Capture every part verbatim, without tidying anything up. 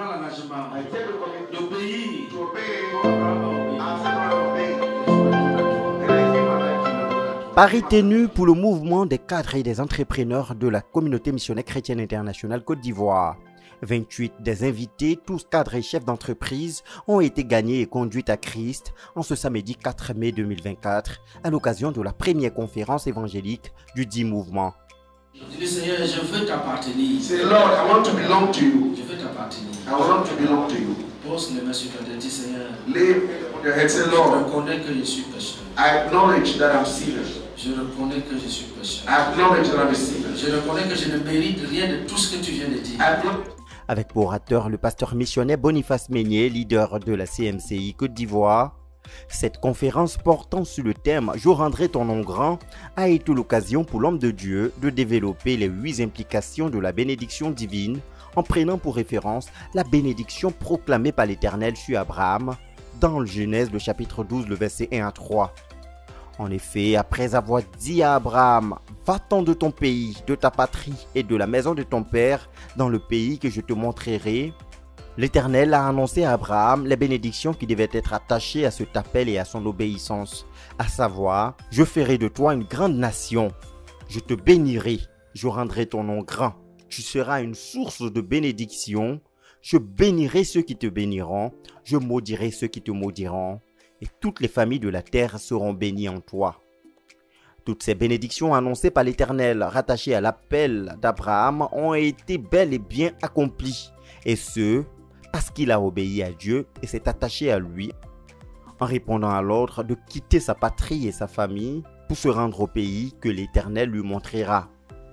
prends l'engagement I take the commitment d'obéir. to obey Abraham a obéi. as Abraham obeyed. Je me donne à toi. And I give my life to you. Paris tenu pour le mouvement des cadres et des entrepreneurs de la communauté missionnaire chrétienne internationale Côte d'Ivoire. vingt-huit des invités, tous cadres et chefs d'entreprise, ont été gagnés et conduits à Christ en ce samedi quatre mai deux mille vingt-quatre à l'occasion de la première conférence évangélique du dit mouvement. Je dis Seigneur, je veux t'appartenir. Say, Lord, I want to belong to you. Je veux t'appartenir. I want to belong to you. Pose les mains sur ta tête, dis Seigneur. Lay on your head, say, Je Lord, reconnais que je suis pécheur. I acknowledge that I'm sinner. Je reconnais que je suis pécheur. I acknowledge that I'm a sinner. Je reconnais que je ne mérite rien de tout ce que tu viens de dire. I acknowledge Avec pour orateur le pasteur missionnaire Boniface Meignier, leader de la C M C I Côte d'Ivoire. Cette conférence portant sur le thème « Je rendrai ton nom grand » a été l'occasion pour l'homme de Dieu de développer les huit implications de la bénédiction divine en prenant pour référence la bénédiction proclamée par l'Éternel sur Abraham dans le Genèse, le chapitre douze, le verset un à trois. En effet, après avoir dit à Abraham « Va-t'en de ton pays, de ta patrie et de la maison de ton père dans le pays que je te montrerai », l'Éternel a annoncé à Abraham les bénédictions qui devaient être attachées à cet appel et à son obéissance, à savoir « Je ferai de toi une grande nation, je te bénirai, je rendrai ton nom grand, tu seras une source de bénédiction, je bénirai ceux qui te béniront, je maudirai ceux qui te maudiront, et toutes les familles de la terre seront bénies en toi. » Toutes ces bénédictions annoncées par l'Éternel, rattachées à l'appel d'Abraham, ont été bel et bien accomplies, et ce, parce qu'il a obéi à Dieu et s'est attaché à lui, en répondant à l'ordre de quitter sa patrie et sa famille pour se rendre au pays que l'Éternel lui montrera.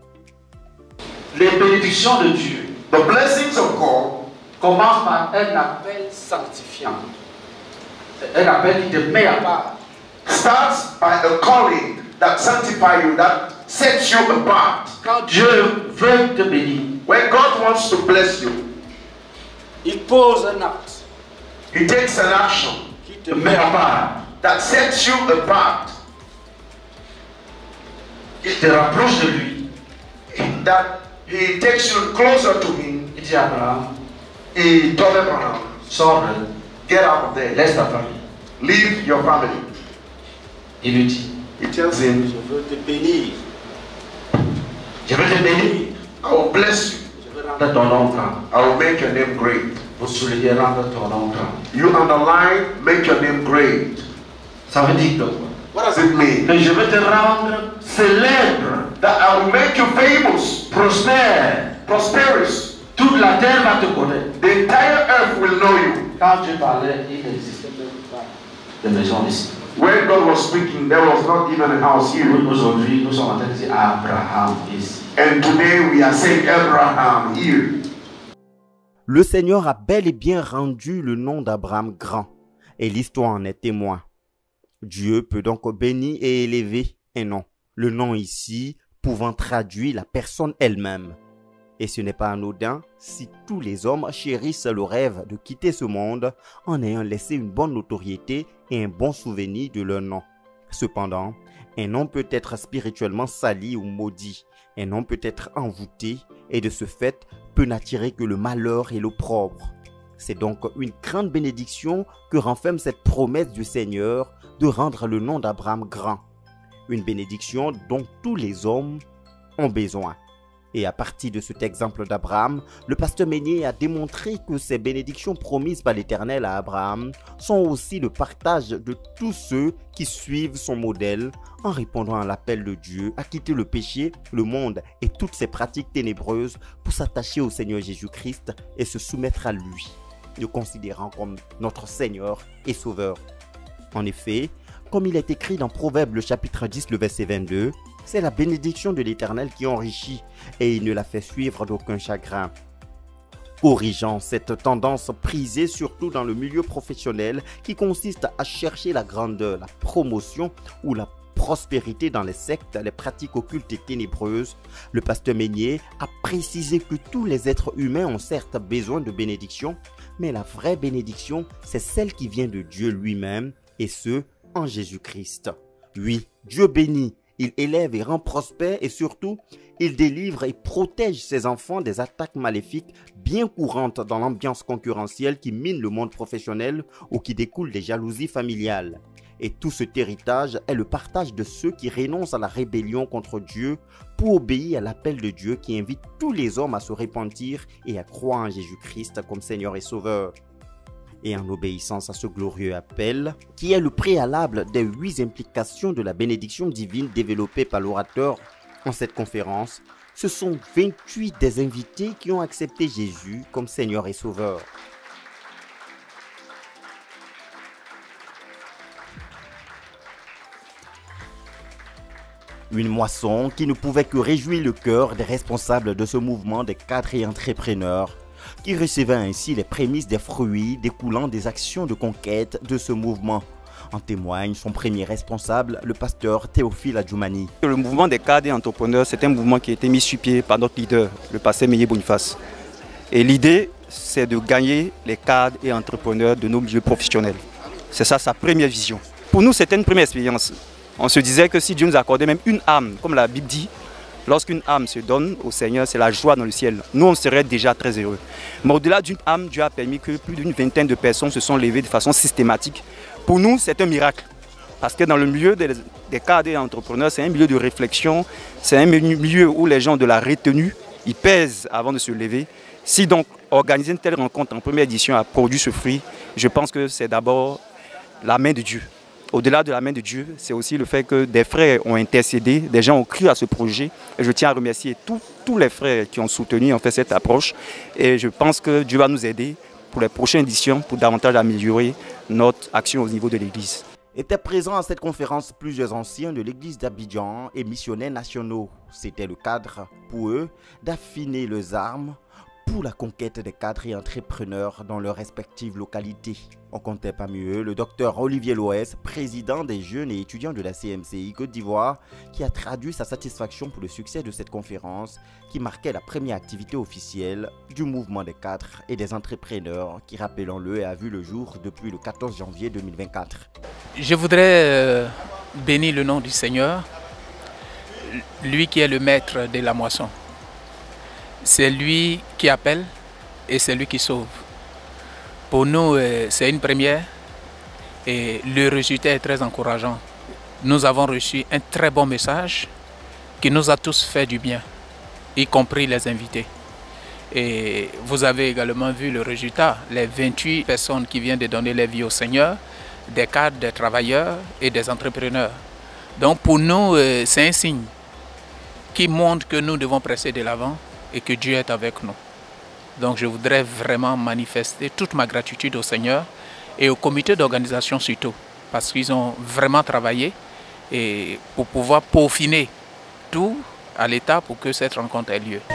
Les bénédictions de Dieu the blessings of God. commencent par un appel sanctifiant. Un appel qui te met à part. Starts by a calling that sanctify you, that sets you apart. Quand Dieu veut te bénir, When God wants to bless you, il pose un acte He takes an action qui te met à part. that sets you apart, Il te rapproche de lui. that He takes you closer to Him. Il dit à Abraham, He told Abraham, sors, get out of there, laisse ta famille. leave your family. Il lui dit, He tells him, je veux te bénir. Je veux te bénir. I will bless you. Je veux rendre ton nom grand. I will make your name great. Vous soulignez rendre ton nom grand. You underline, make your name great. Ça veut dire quoi? What does it mean? Que je veux te rendre célèbre, That I will make you famous, prospère. prosperous. Toute la terre va te connaître. The entire earth will know you. Quand Dieu parlait, il n'existait même pas de maison ici. When God was speaking, there was not even a house here. Aujourd'hui, nous sommes en train de dire Abraham ici. And today we are saying Abraham here. Le Seigneur a bel et bien rendu le nom d'Abraham grand, et l'histoire en est témoin. Dieu peut donc bénir et élever un nom, le nom ici pouvant traduire la personne elle-même. Et ce n'est pas anodin si tous les hommes chérissent le rêve de quitter ce monde en ayant laissé une bonne notoriété et un bon souvenir de leur nom. Cependant, un nom peut être spirituellement sali ou maudit, un nom peut être envoûté et de ce fait peut n'attirer que le malheur et l'opprobre. C'est donc une grande bénédiction que renferme cette promesse du Seigneur de rendre le nom d'Abraham grand. Une bénédiction dont tous les hommes ont besoin. Et à partir de cet exemple d'Abraham, le pasteur Meignier a démontré que ces bénédictions promises par l'Éternel à Abraham sont aussi le partage de tous ceux qui suivent son modèle en répondant à l'appel de Dieu à quitter le péché, le monde et toutes ces pratiques ténébreuses pour s'attacher au Seigneur Jésus-Christ et se soumettre à lui, le considérant comme notre Seigneur et Sauveur. En effet, comme il est écrit dans Proverbe le chapitre dix, le verset vingt-deux, c'est la bénédiction de l'Éternel qui enrichit et il ne la fait suivre d'aucun chagrin. Corrigeant cette tendance prisée surtout dans le milieu professionnel qui consiste à chercher la grandeur, la promotion ou la prospérité dans les sectes, les pratiques occultes et ténébreuses, le pasteur Meignier a précisé que tous les êtres humains ont certes besoin de bénédiction, mais la vraie bénédiction, c'est celle qui vient de Dieu lui-même et ce, en Jésus-Christ. Oui, Dieu bénit Il élève et rend prospère et surtout, il délivre et protège ses enfants des attaques maléfiques bien courantes dans l'ambiance concurrentielle qui mine le monde professionnel ou qui découle des jalousies familiales. Et tout cet héritage est le partage de ceux qui renoncent à la rébellion contre Dieu pour obéir à l'appel de Dieu qui invite tous les hommes à se repentir et à croire en Jésus-Christ comme Seigneur et Sauveur. Et en obéissance à ce glorieux appel, qui est le préalable des huit implications de la bénédiction divine développée par l'orateur en cette conférence, ce sont vingt-huit des invités qui ont accepté Jésus comme Seigneur et Sauveur. Une moisson qui ne pouvait que réjouir le cœur des responsables de ce mouvement des cadres et entrepreneurs, qui recevaient ainsi les prémices des fruits découlant des actions de conquête de ce mouvement. En témoigne son premier responsable, le pasteur Théophile Adjoumani. Le mouvement des cadres et entrepreneurs, c'est un mouvement qui a été mis sur pied par notre leader, le pasteur Meyer Boniface. Et l'idée, c'est de gagner les cadres et entrepreneurs de nos milieux professionnels. C'est ça sa première vision. Pour nous, c'était une première expérience. On se disait que si Dieu nous accordait même une âme, comme la Bible dit, lorsqu'une âme se donne au Seigneur, c'est la joie dans le ciel. Nous, on serait déjà très heureux. Mais au-delà d'une âme, Dieu a permis que plus d'une vingtaine de personnes se sont levées de façon systématique. Pour nous, c'est un miracle. Parce que dans le milieu des, des cadres et entrepreneurs, c'est un milieu de réflexion, c'est un milieu où les gens ont de la retenue, ils pèsent avant de se lever. Si donc organiser une telle rencontre en première édition a produit ce fruit, je pense que c'est d'abord la main de Dieu. Au-delà de la main de Dieu, c'est aussi le fait que des frères ont intercédé, des gens ont cru à ce projet. Et je tiens à remercier tous, tous les frères qui ont soutenu en fait, cette approche. Et je pense que Dieu va nous aider pour les prochaines éditions pour davantage améliorer notre action au niveau de l'Église. Étaient présents à cette conférence plusieurs anciens de l'église d'Abidjan et missionnaires nationaux. C'était le cadre pour eux d'affiner leurs armes pour la conquête des cadres et entrepreneurs dans leurs respectives localités. On comptait parmi eux le docteur Olivier Loès, président des jeunes et étudiants de la C M C I Côte d'Ivoire, qui a traduit sa satisfaction pour le succès de cette conférence qui marquait la première activité officielle du mouvement des cadres et des entrepreneurs qui, rappelons-le, a vu le jour depuis le quatorze janvier deux mille vingt-quatre. Je voudrais euh, bénir le nom du Seigneur, lui qui est le maître de la moisson. C'est lui qui appelle et c'est lui qui sauve. Pour nous, c'est une première et le résultat est très encourageant. Nous avons reçu un très bon message qui nous a tous fait du bien, y compris les invités. Et vous avez également vu le résultat, les vingt-huit personnes qui viennent de donner leur vie au Seigneur, des cadres, des travailleurs et des entrepreneurs. Donc pour nous, c'est un signe qui montre que nous devons presser de l'avant et que Dieu est avec nous. Donc je voudrais vraiment manifester toute ma gratitude au Seigneur et au comité d'organisation surtout, parce qu'ils ont vraiment travaillé et pour pouvoir peaufiner tout à l'état pour que cette rencontre ait lieu.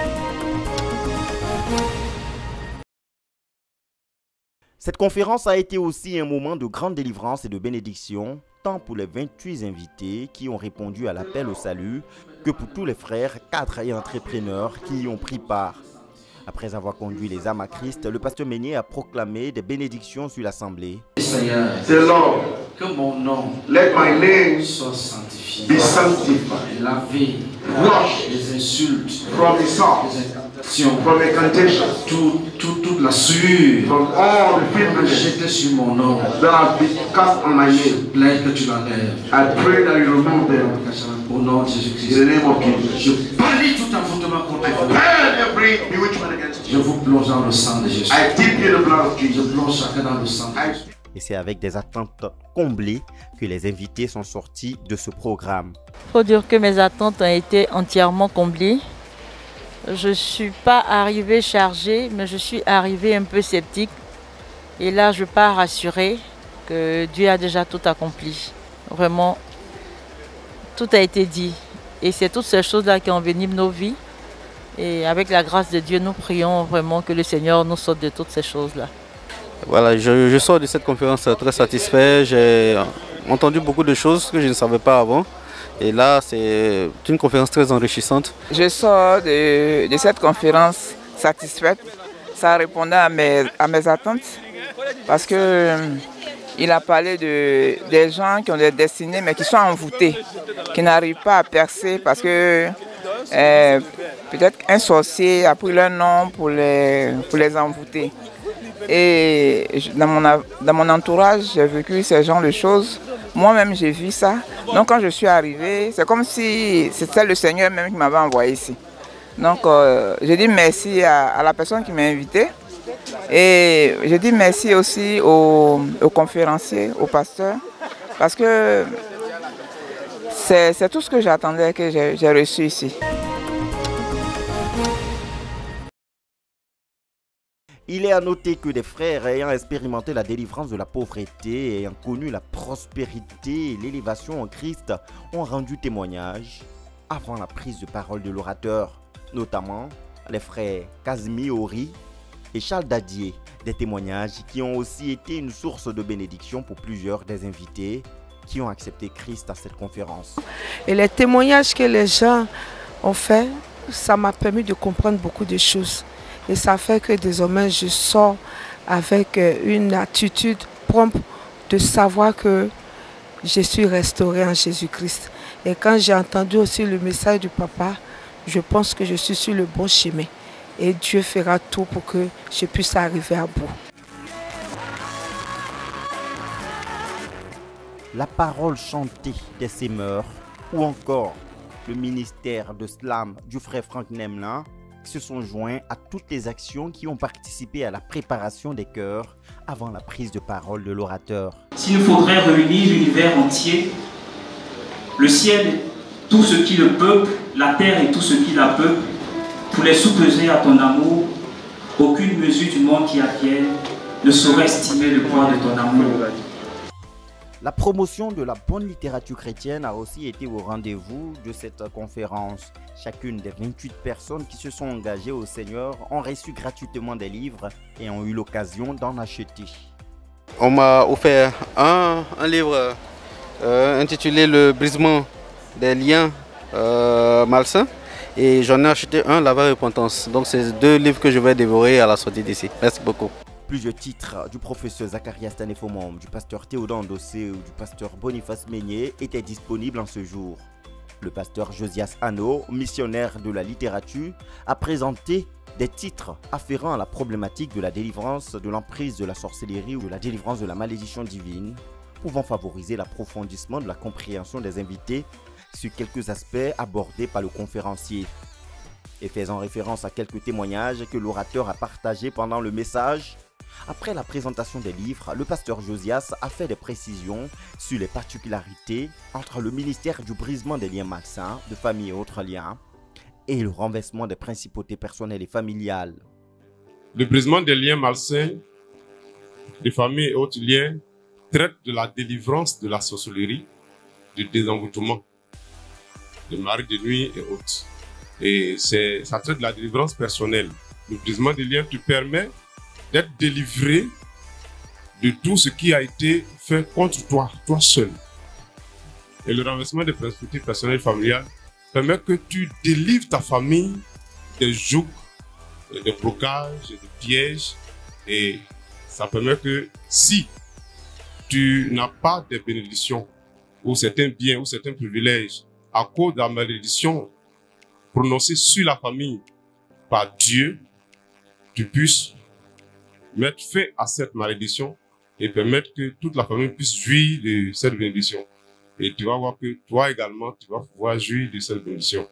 Cette conférence a été aussi un moment de grande délivrance et de bénédiction, tant pour les vingt-huit invités qui ont répondu à l'appel au salut, que pour tous les frères, cadres et entrepreneurs qui y ont pris part. Après avoir conduit les âmes à Christ, le pasteur Meunier a proclamé des bénédictions sur l'assemblée. Seigneur, Say, Lord, que mon nom let my name soit sanctifié, be sanctified, lavé, washed les insultes, from insults, les incantations, from incantation, tout, tout, toute la souillure from all the filthiness jetée sur mon nom. that has been cast on my name. Plaît que tu l'enlèves. I pray that you remove them Au nom de in Jésus-Christ. the name of Jesus. Je bannis tout envoûtement contre vous. Burn every bewitchment against Je you. vous plonge dans le sang de Jésus. I dip you in the blood of Je Jesus. plonge chacun dans le sang. I Et c'est avec des attentes comblées que les invités sont sortis de ce programme. Il faut dire que mes attentes ont été entièrement comblées. Je ne suis pas arrivée chargée, mais je suis arrivée un peu sceptique. Et là, je pars rassurée que Dieu a déjà tout accompli. Vraiment, tout a été dit. Et c'est toutes ces choses-là qui enveniment nos vies. Et avec la grâce de Dieu, nous prions vraiment que le Seigneur nous sorte de toutes ces choses-là. Voilà, je, je sors de cette conférence très satisfait. J'ai entendu beaucoup de choses que je ne savais pas avant. Et là, c'est une conférence très enrichissante. Je sors de, de cette conférence satisfaite. Ça répondait à mes, à mes attentes parce que il a parlé de, des gens qui ont des destinées mais qui sont envoûtés, qui n'arrivent pas à percer parce que euh, peut-être un sorcier a pris leur nom pour les, pour les envoûter. Et dans mon, dans mon entourage, j'ai vécu ce genre de choses. Moi-même, j'ai vu ça. Donc quand je suis arrivée, c'est comme si c'était le Seigneur même qui m'avait envoyé ici. Donc euh, je dis merci à, à la personne qui m'a invité. Et je dis merci aussi aux, aux conférenciers, aux pasteurs, parce que c'est tout ce que j'attendais que j'ai reçu ici. Il est à noter que des frères ayant expérimenté la délivrance de la pauvreté et ayant connu la prospérité et l'élévation en Christ ont rendu témoignage avant la prise de parole de l'orateur, notamment les frères Kazmi Ori et Charles Dadier, des témoignages qui ont aussi été une source de bénédiction pour plusieurs des invités qui ont accepté Christ à cette conférence. Et les témoignages que les gens ont faits, ça m'a permis de comprendre beaucoup de choses. Et ça fait que désormais je sors avec une attitude prompte de savoir que je suis restauré en Jésus-Christ. Et quand j'ai entendu aussi le message du papa, je pense que je suis sur le bon chemin. Et Dieu fera tout pour que je puisse arriver à bout. La parole chantée des Semeurs ou encore le ministère de slam du frère Franck Nemlin se sont joints à toutes les actions qui ont participé à la préparation des chœurs avant la prise de parole de l'orateur. S'il faudrait réunir l'univers entier, le ciel, tout ce qui le peuple, la terre et tout ce qui la peuple, pour les sous-peser à ton amour, aucune mesure du monde qui advienne ne saurait estimer le poids de ton amour. La promotion de la bonne littérature chrétienne a aussi été au rendez-vous de cette conférence. Chacune des vingt-huit personnes qui se sont engagées au Seigneur ont reçu gratuitement des livres et ont eu l'occasion d'en acheter. On m'a offert un, un livre euh, intitulé « Le brisement des liens euh, malsains » et j'en ai acheté un, « La vraie repentance ». Donc c'est deux livres que je vais dévorer à la sortie d'ici. Merci beaucoup. Plusieurs titres du professeur Zacharias Tanefomom, du pasteur Théodore Ndossé ou du pasteur Boniface Meigné étaient disponibles en ce jour. Le pasteur Josias Hano, missionnaire de la littérature, a présenté des titres afférents à la problématique de la délivrance de l'emprise de la sorcellerie ou de la délivrance de la malédiction divine, pouvant favoriser l'approfondissement de la compréhension des invités sur quelques aspects abordés par le conférencier. Et faisant référence à quelques témoignages que l'orateur a partagés pendant le message, après la présentation des livres, le pasteur Josias a fait des précisions sur les particularités entre le ministère du brisement des liens malsains, de famille et autres liens, et le renversement des principautés personnelles et familiales. Le brisement des liens malsains, de famille et autres liens, traite de la délivrance de la sorcellerie, du désenvoûtement, de mari de nuit et autres. Et ça traite de la délivrance personnelle. Le brisement des liens te permet d'être délivré de tout ce qui a été fait contre toi, toi seul. Et le renversement des principautés personnelles et familiales permet que tu délivres ta famille des jougs, des blocages, des pièges. Et ça permet que si tu n'as pas de bénédictions ou certains biens ou certains privilèges à cause de la malédiction prononcée sur la famille par Dieu, tu puisses mettre fin à cette malédiction et permettre que toute la famille puisse jouir de cette bénédiction. Et tu vas voir que toi également, tu vas pouvoir jouir de cette bénédiction.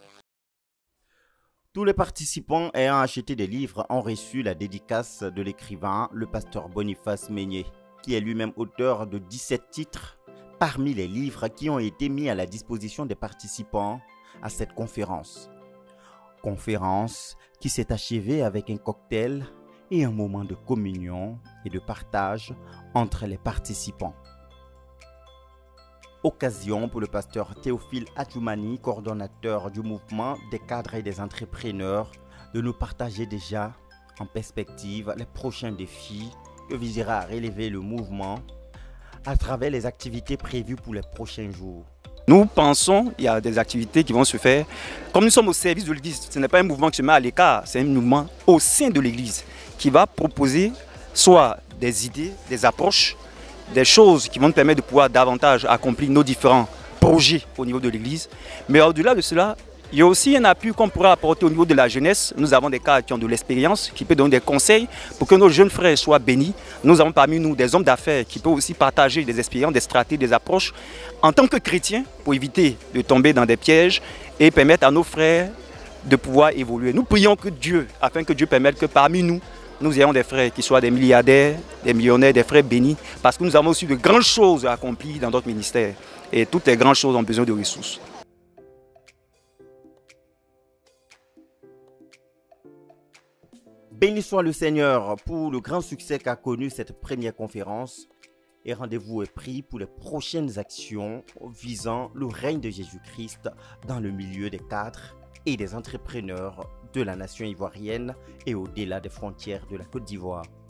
Tous les participants ayant acheté des livres ont reçu la dédicace de l'écrivain, le pasteur Boniface Meigné, qui est lui-même auteur de dix-sept titres parmi les livres qui ont été mis à la disposition des participants à cette conférence. Conférence qui s'est achevée avec un cocktail et un moment de communion et de partage entre les participants. Occasion pour le pasteur Théophile Adjoumani, coordonnateur du mouvement des cadres et des entrepreneurs, de nous partager déjà en perspective les prochains défis que visera à relever le mouvement à travers les activités prévues pour les prochains jours. Nous pensons qu'il y a des activités qui vont se faire. Comme nous sommes au service de l'Église, ce n'est pas un mouvement qui se met à l'écart, c'est un mouvement au sein de l'Église qui va proposer soit des idées, des approches des choses qui vont nous permettre de pouvoir davantage accomplir nos différents projets au niveau de l'Église. Mais au-delà de cela, il y a aussi un appui qu'on pourrait apporter au niveau de la jeunesse. Nous avons des cadres qui ont de l'expérience, qui peuvent donner des conseils pour que nos jeunes frères soient bénis. Nous avons parmi nous des hommes d'affaires qui peuvent aussi partager des expériences, des stratégies, des approches en tant que chrétiens pour éviter de tomber dans des pièges et permettre à nos frères de pouvoir évoluer. Nous prions que Dieu, afin que Dieu permette que parmi nous, nous ayons des frères qui soient des milliardaires, des millionnaires, des frères bénis, parce que nous avons aussi de grandes choses à accomplir dans notre ministère. Et toutes les grandes choses ont besoin de ressources. Béni soit le Seigneur pour le grand succès qu'a connu cette première conférence. Et rendez-vous est pris pour les prochaines actions visant le règne de Jésus-Christ dans le milieu des cadres et des entrepreneurs de la nation ivoirienne et au-delà des frontières de la Côte d'Ivoire.